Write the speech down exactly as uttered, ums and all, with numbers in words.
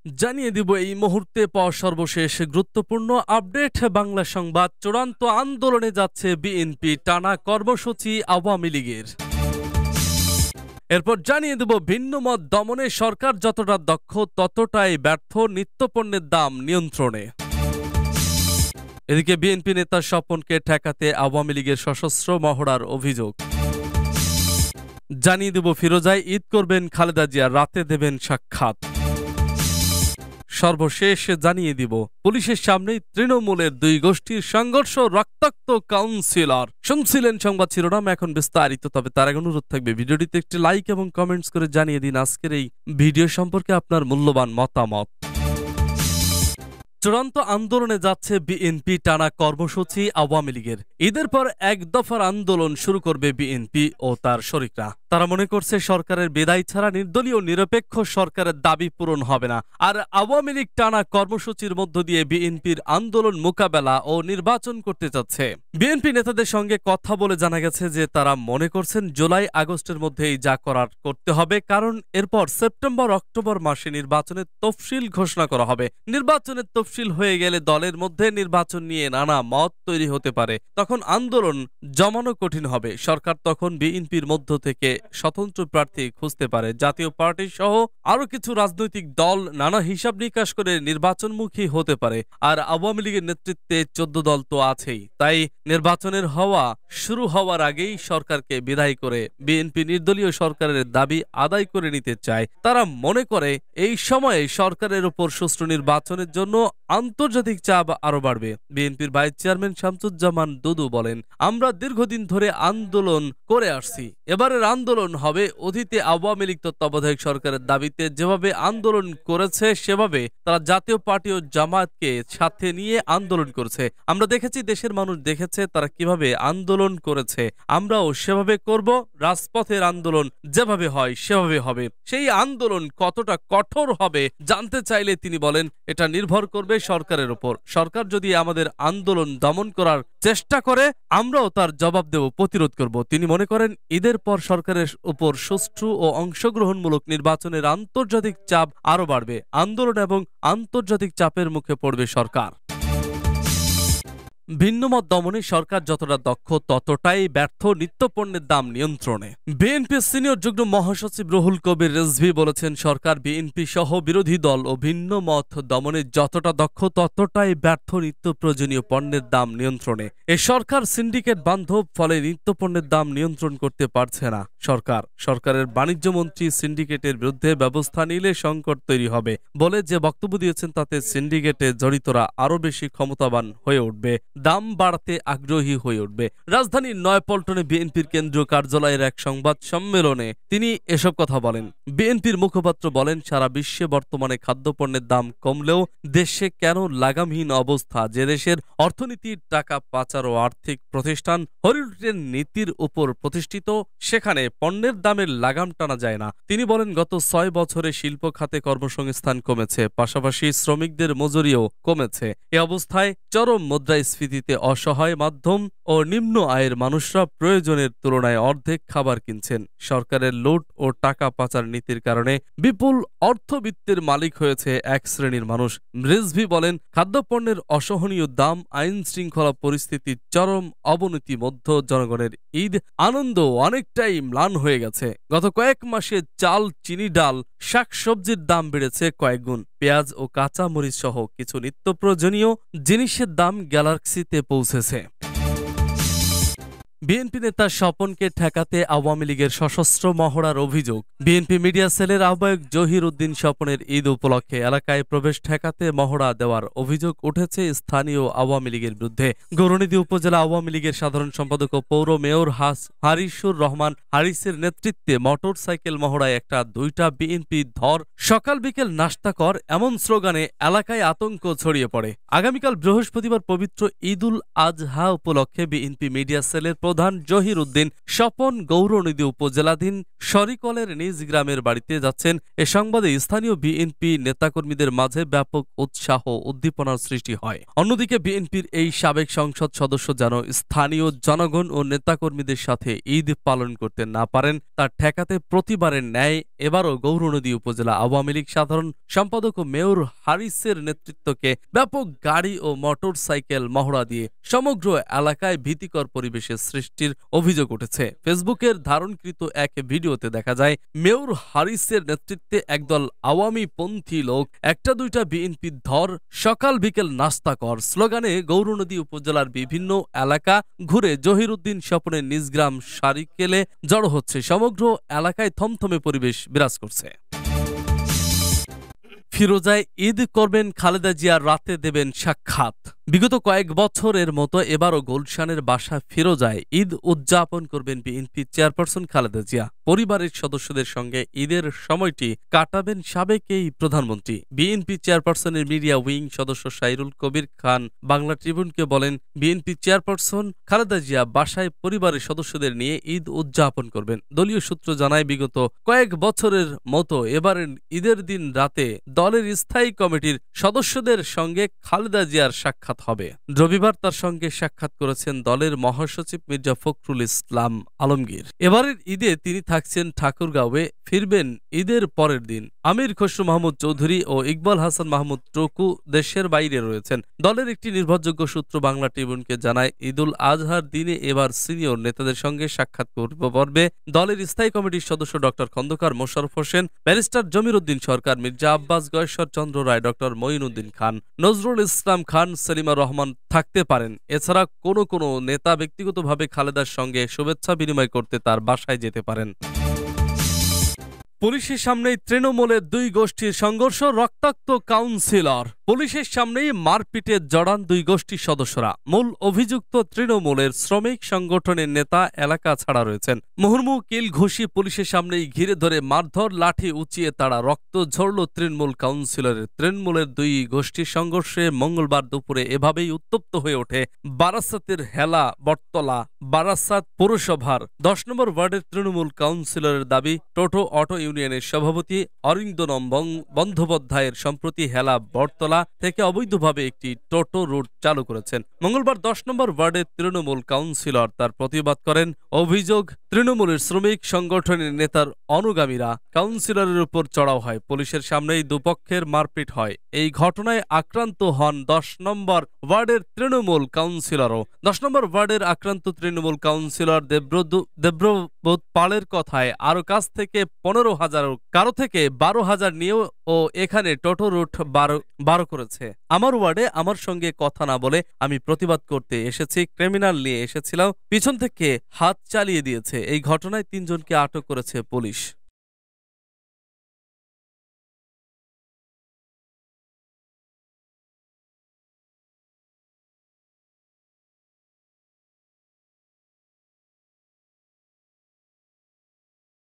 জানিয়ে দিব এই মুহূর্তে পাওয়া সর্বশেষ গুরুত্বপূর্ণ আপডেট। বাংলা সংবাদ। চূড়ান্ত আন্দোলনে যাচ্ছে বিএনপি, টানা কর্মসূচি আওয়ামী লীগের। এরপর জানিয়ে দেব ভিন্নমত দমনে সরকার যতটা দক্ষ ততটাই ব্যর্থ, নিত্যপণ্যের দাম নিয়ন্ত্রণে। এদিকে বিএনপি নেতা স্বপনকে ঠেকাতে আওয়ামী লীগের সশস্ত্র মহড়ার অভিযোগ। জানিয়ে দেব ফিরোজায় ঈদ করবেন খালেদা জিয়া, রাতে দেবেন সাক্ষাৎ। সর্বশেষ জানিয়ে দিব পুলিশের সামনেই তৃণমূলের দুই গোষ্ঠীর সংঘর্ষ, রক্তাক্ত কাউন্সিলর। শুনছিলেন সংবাদ শিরোনাম, এখন বিস্তারিত। তবে তার আগে অনুরোধ থাকবে ভিডিওটিতে একটি লাইক এবং কমেন্টস করে জানিয়ে দিন আজকের এই ভিডিও সম্পর্কে আপনার মূল্যবান মতামত। চূড়ান্ত আন্দোলনে যাচ্ছে বিএনপি, টানা কর্মসূচি আওয়ামী লীগের। ঈদের পর এক দফার আন্দোলন শুরু করবে বিএনপি ও তার শরিকরা। তারা মনে করছে সরকারের বিদায় ছাড়া নির্দলীয় নিরপেক্ষ সরকারের দাবি পূরণ হবে না। আর আওয়ামী লীগ টানা কর্মসূচির মধ্য দিয়ে বিএনপির আন্দোলন মোকাবেলা ও নির্বাচন করতে চাচ্ছে। বিএনপি নেতাদের সঙ্গে কথা বলে জানা গেছে যে তারা মনে করছেন জুলাই আগস্টের মধ্যেই যা করার করতে হবে, কারণ এরপর সেপ্টেম্বর অক্টোবর মাসে নির্বাচনের তফসিল ঘোষণা করা হবে। নির্বাচনের তফসিল হয়ে গেলে দলের মধ্যে নির্বাচন নিয়ে নানা মত তৈরি হতে পারে, তখন আন্দোলন জমানো কঠিন হবে। সরকার তখন বিএনপির মধ্য থেকে স্বতন্ত্র প্রার্থী খুঁজতে পারে। জাতীয় পার্টি সহ আরো কিছু রাজনৈতিক দল নানা হিসাব নিকাশ করে নির্বাচনমুখী হতে পারে। আর আওয়ামী লীগের নেতৃত্বে চোদ্দ দল তো আছেই, তাই নির্বাচনের হওয়া শুরু হওয়ার আগেই সরকারকে বিদায় করে বিএনপি নির্দলীয় সরকারের দাবি আদায় করে নিতে চায়। তারা মনে করে এই সময়ে সরকারের উপর সুষ্ঠু নির্বাচনের জন্য আন্তর্জাতিক চাপ আরো বাড়বে। বিএনপির ভাইস চেয়ারম্যান শামসুজ্জামান দুদু বলেন, আমরা দীর্ঘদিন ধরে আন্দোলন করে আসছি, এবারের আন্দোলন হবে অতীতে আওয়ামী লীগ তত্ত্বাবধায়ক সরকারের দাবিতে যেভাবে আন্দোলন করেছে সেভাবে তারা জাতীয় পার্টি ও জামায়াতকে সাথে নিয়ে আন্দোলন করেছে। আমরা দেখেছি, দেশের মানুষ দেখেছে তারা কিভাবে আন্দোলন করেছে, আমরাও সেভাবে করব। রাজপথের আন্দোলন যেভাবে হয় সেভাবে হবে। সেই আন্দোলন কতটা কঠোর হবে জানতে চাইলে তিনি বলেন, এটা নির্ভর করবে সরকারের উপর। সরকার যদি আমাদের আন্দোলন দমন করার চেষ্টা করে, আমরাও তার জবাব দেব, প্রতিরোধ করব। তিনি মনে করেন ঈদের পর সরকারের উপর সুষ্ঠু ও অংশগ্রহণমূলক নির্বাচনের আন্তর্জাতিক চাপ আরো বাড়বে। আন্দোলন এবং আন্তর্জাতিক চাপের মুখে পড়বে সরকার। ভিন্নমত দমনে সরকার যতটা দক্ষ ততটাই ব্যর্থ, নিত্যপণ্যের দাম নিয়ন্ত্রণে। বিএনপি সিনিয়র যুগ্ম মহাসচিব রুহুল কবির রিজভী বলেছেন, সরকার বিএনপি সহ বিরোধী দল ও ভিন্ন মত দমনে যতটা দক্ষ ততটাই ব্যর্থ, নিত্য প্রয়োজনীয় পণ্যের দাম নিয়ন্ত্রণে। এ সরকার সিন্ডিকেট বান্ধব, ফলে নিত্যপণ্যের দাম নিয়ন্ত্রণ করতে পারছে না। সরকার সরকারের বাণিজ্য মন্ত্রী সিন্ডিকেটের বিরুদ্ধে ব্যবস্থা নিলে সংকট তৈরি হবে বলে যে বক্তব্য দিয়েছেন, তাতে সিন্ডিকেটে জড়িতরা আরো বেশি ক্ষমতাবান হয়ে উঠবে, দাম বাড়াতে আগ্রহী হয়ে উঠবে। রাজধানীর নয়াপল্টনে বিএনপির কেন্দ্রীয় কার্যালয়ের এক সংবাদ সম্মেলনে তিনি এসব কথা বলেন। বিএনপির মুখপাত্র বলেন, সারা বিশ্বে বর্তমানে খাদ্যপণ্যের দাম কমলেও দেশে কেন লাগামহীন অবস্থা? যে দেশের অর্থনীতির টাকা পাচার ও আর্থিক প্রতিষ্ঠান হলিউডের নীতির উপর প্রতিষ্ঠিত, সেখানে পণ্যের দামের লাগাম টানা যায় না। তিনি বলেন, গত ছয় বছরে শিল্প খাতে কর্মসংস্থান কমেছে, পাশাপাশি শ্রমিকদের মজুরিও কমেছে। এ অবস্থায় চরম মুদ্রাস্ফীতিতে অসহায় মাধ্যম ও নিম্ন আয়ের মানুষরা প্রয়োজনের তুলনায় অর্ধেক খাবার কিনছেন। সরকারের লুট ও টাকা পাচার নীতির কারণে বিপুল অর্থবিত্তের মালিক হয়েছে এক শ্রেণীর মানুষ। রিজভী বলেন, খাদ্যপণ্যের অসহনীয় দাম, আইন শৃঙ্খলা পরিস্থিতির চরম অবনতি মধ্য জনগণের ঈদ আনন্দ অনেকটাই ম্লান হয়ে গেছে। গত কয়েক মাসে চাল, চিনি, ডাল, শাকসবজির দাম বেড়েছে কয়েকগুণ। পেঁয়াজ ও কাঁচা মরিচ সহ কিছু নিত্য প্রয়োজনীয় জিনিসের দাম গ্যালাক্সিতে পৌঁছেছে। বিএনপি নেতা স্বপনকে ঠেকাতে আওয়ামী লীগের সশস্ত্র মহড়ার অভিযোগ। বিএনপি মিডিয়া সেলের আহ্বায়ক জহির উদ্দিন স্বপনের ঈদ উপলক্ষে এলাকায় প্রবেশ ঠেকাতে মহড়া দেওয়ার অভিযোগ উঠেছে স্থানীয় আওয়ামী লীগের বিরুদ্ধে। গৌরনদী উপজেলা আওয়ামী লীগের সাধারণ সম্পাদক ও পৌর মেয়র হাস হারিসুর রহমান হারিসের নেতৃত্বে মোটর সাইকেল মহড়ায় একটা দুইটা বিএনপি ধর, সকাল বিকেল নাস্তা কর, এমন স্লোগানে এলাকায় আতঙ্ক ছড়িয়ে পড়ে। আগামীকাল বৃহস্পতিবার পবিত্র ঈদুল আজহা উপলক্ষে বিএনপি মিডিয়া সেলের প্রধান জহির উদ্দিন স্বপন গৌরনদী উপজেলাধীন শরিকলের নিজ গ্রামের বাড়িতে যাচ্ছেন। এ সংবাদে স্থানীয় বিএনপি নেতাকর্মীদের মাঝে ব্যাপক উৎসাহ উদ্দীপনার সৃষ্টি হয়। অন্যদিকে বিএনপির এই সাবেক সংসদ সদস্য যেন স্থানীয় জনগণ ও নেতাকর্মীদের সাথে ঈদ পালন করতে না পারেন তা ঠেকাতে প্রতিবারের ন্যায় এবারও গৌরনদী উপজেলা আওয়ামী লীগ সাধারণ সম্পাদক ও মেয়র হারিসের নেতৃত্বকে ব্যাপক গাড়ি ও মোটর সাইকেল মহড়া দিয়ে সমগ্র এলাকায় ভীতিকর পরিবেশের সৃষ্টির অভিযোগ উঠেছে। ফেসবুকের ধারণকৃত এক ভিডিওতে দেখা যায় মেয়র হারিসের নেতৃত্বে একদল আওয়ামী পন্থী লোক একটা দুইটা বিএনপি ধর সকাল বিকেল নাস্তা কর স্লোগানে গৌরনদী উপজেলার বিভিন্ন এলাকা ঘুরে জহির উদ্দিন স্বপনের নিজ গ্রাম সারিকেলে জড়ো হচ্ছে। সমগ্র এলাকায় থমথমে পরিবেশ বিরাজ করছে। ফিরোজায় ঈদ করবেন খালেদা জিয়া, রাতে দেবেন সাক্ষাৎ। বিগত কয়েক বছরের মতো এবারও গুলশানের বাসা ফিরোজায় ঈদ উদযাপন করবেন বিএনপি চেয়ারপারসন খালেদা জিয়া। পরিবারের সদস্যদের সঙ্গে ঈদের সময়টি কাটাবেন সাবেক এই প্রধানমন্ত্রী। বিএনপি চেয়ারপারসনের মিডিয়া উইং সদস্য সাইরুল কবির খান বাংলা ট্রিবিউনকে বলেন, বিএনপি চেয়ারপারসন খালেদা জিয়া বাসায় পরিবারের সদস্যদের নিয়ে ঈদ উদযাপন করবেন। দলীয় সূত্র জানায়, বিগত কয়েক বছরের মতো এবারের ঈদের দিন রাতে দলের স্থায়ী কমিটির সদস্যদের সঙ্গে খালেদা জিয়ার সাক্ষাৎ হবে। রবিবার তার সঙ্গে সাক্ষাৎ করেছেন দলের মহাসচিব মির্জা ফখরুল ইসলাম আলমগীর। এবারের ঈদে তিনি থাকছেন ঠাকুরগাঁওয়ে, ফিরবেন ঈদের পরের দিন। আমির খসরু মাহমুদ চৌধুরী ও ইকবাল হাসান মাহমুদ টুকু দেশের বাইরে রয়েছেন। দলের একটি নির্ভরযোগ্য সূত্র বাংলা ট্রিবিউনকে জানায়, ঈদুল আজহার দিনে এবার সিনিয়র নেতাদের সঙ্গে সাক্ষাৎ করবে পর্বে দলের স্থায়ী কমিটির সদস্য doctor Khandakar Mosharraf Hossain, barrister Zamir Uddin Sarkar, Mirza Abbas Gayeshwar Chandra Roy, doctor Moinuddin Khan, Nazrul Islam Khan, Selima Rahman থাকতে পারেন। এছাড়া কোনো কোনো নেতা ব্যক্তিগতভাবে খালেদার সঙ্গে শুভেচ্ছা বিনিময় করতে তার বাসায় যেতে পারেন। পুলিশের সামনেই তৃণমূলের দুই গোষ্ঠীর সংঘর্ষ, রক্তাক্ত কাউন্সিলর। পুলিশের সামনেই মারপিটে জড়ান দুই গোষ্ঠীর সদস্যরা। মূল অভিযুক্ত তৃণমূলের শ্রমিক সংগঠনের নেতা এলাকা ছাড়া রয়েছেন। মুহুর্মুহু কিল ঘুষি পুলিশের সামনেই ঘিরে ধরে মারধর, লাঠি উঁচিয়ে তারা রক্ত ঝরল তৃণমূল কাউন্সিলরের। তৃণমূলের দুই গোষ্ঠীর সংঘর্ষে মঙ্গলবার দুপুরে এভাবেই উত্তপ্ত হয়ে ওঠে বারাসাতের হেলা বটতলা বারাসাত পৌরসভার দশ নম্বর ওয়ার্ডের তৃণমূল কাউন্সিলরের দাবি, টোটো অটো ইউনিয়নের সভাপতি অরিন্দম বন্দ্যোপাধ্যায়ের সম্প্রতি হেলা বটতলা থেকে অবৈধভাবে একটি টোটো রুট চালু করেছেন। মঙ্গলবার দশ নম্বর ওয়ার্ডের তৃণমূল কাউন্সিলর তার প্রতিবাদ করেন। অভিযোগ, তৃণমূলের শ্রমিক সংগঠনের নেতার অনুগামীরা কাউন্সিলরের উপর চড়াও হয়। পুলিশের সামনেই দুপক্ষের মারপিট হয়। এই ঘটনায় আক্রান্ত হন দশ নম্বর ওয়ার্ডের তৃণমূল কাউন্সিলরও। দশ নম্বর ওয়ার্ডের আক্রান্ত তৃণমূল কাউন্সিলর দেব্রবোধ পালের কথায় আরো কাছ থেকে পনেরো হাজার কারো থেকে বারো হাজার নিয়েও ও এখানে টোটো রুট বারো বারো করেছে। আমার ওয়ার্ডে আমার সঙ্গে কথা না বলে আমি প্রতিবাদ করতে এসেছি, ক্রিমিনাল নিয়ে এসেছিলাম, পিছন থেকে হাত চালিয়ে দিয়েছে। এই ঘটনায় তিনজনকে আটক করেছে পুলিশ।